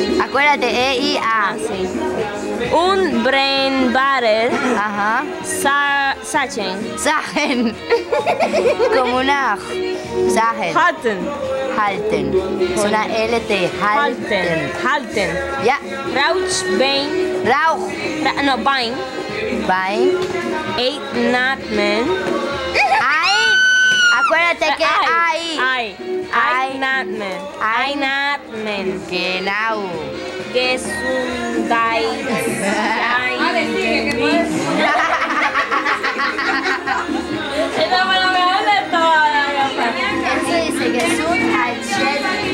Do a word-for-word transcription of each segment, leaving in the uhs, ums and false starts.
Acuérdate, E, I, A. Ah, sí. Un brain barrel. Ajá. Sa Sachen. Sachen. Como una Sachen. Halten. Halten. Es una L T. Halten. Halten. Ya. Rauch Bain. Rauch. Ra no, Bain. Bain. Eight Natmen. Ahí. Acuérdate que ahí. Ay. Ay Natmen. Ay Natmen. Genau. Gesundheit. Esta fue la mejor de todas. Eso dice Gesundheitsschädigung.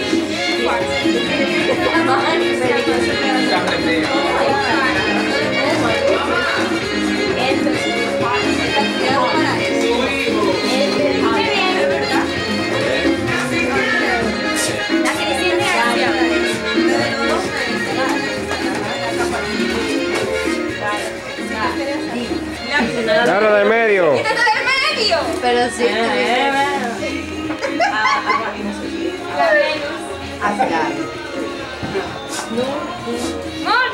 Claro, del medio. Pero sí. Acá. Acá.